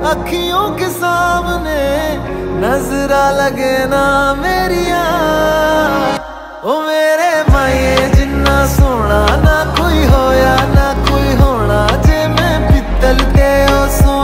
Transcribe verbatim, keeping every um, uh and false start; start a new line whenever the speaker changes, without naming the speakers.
अखियों के सामने नजरा लगे ना मेरिया ओ मेरे